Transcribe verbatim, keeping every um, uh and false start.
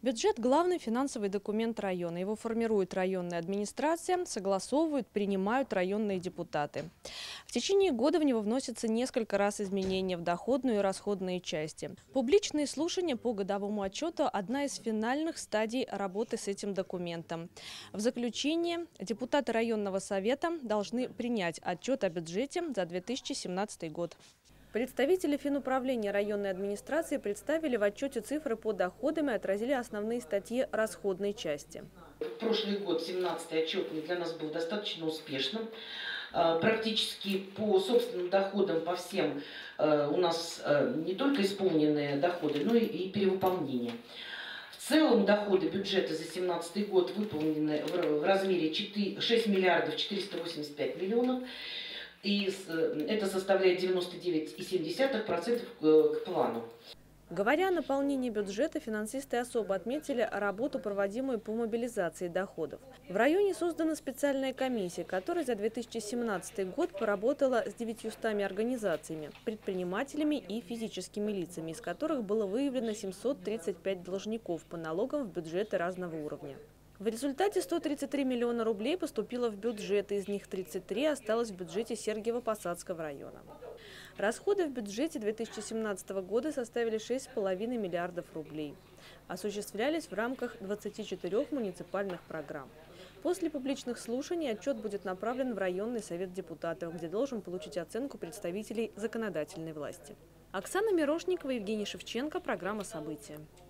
Бюджет – главный финансовый документ района. Его формирует районная администрация, согласовывают, принимают районные депутаты. В течение года в него вносятся несколько раз изменения в доходную и расходные части. Публичные слушания по годовому отчету – одна из финальных стадий работы с этим документом. В заключение депутаты районного совета должны принять отчет о бюджете за две тысячи семнадцатый год. Представители финуправления районной администрации представили в отчете цифры по доходам и отразили основные статьи расходной части. Прошлый год, семнадцатый отчетный, для нас был достаточно успешным. Практически по собственным доходам, по всем у нас не только исполненные доходы, но и перевыполнение. В целом доходы бюджета за семнадцатый год выполнены в размере шесть миллиардов четыреста восемьдесят пять миллионов. И это составляет девяносто девять и семь десятых процента к плану. Говоря о наполнении бюджета, финансисты особо отметили работу, проводимую по мобилизации доходов. В районе создана специальная комиссия, которая за две тысячи семнадцатый год поработала с девятьюстами организациями, предпринимателями и физическими лицами, из которых было выявлено семьсот тридцать пять должников по налогам в бюджеты разного уровня. В результате сто тридцать три миллиона рублей поступило в бюджет, из них тридцать три осталось в бюджете Сергиево-Посадского района. Расходы в бюджете две тысячи семнадцатого года составили шесть с половиной миллиардов рублей. Осуществлялись в рамках двадцати четырёх муниципальных программ. После публичных слушаний отчет будет направлен в районный совет депутатов, где должен получить оценку представителей законодательной власти. Оксана Мирошникова, Евгений Шевченко, программа «События».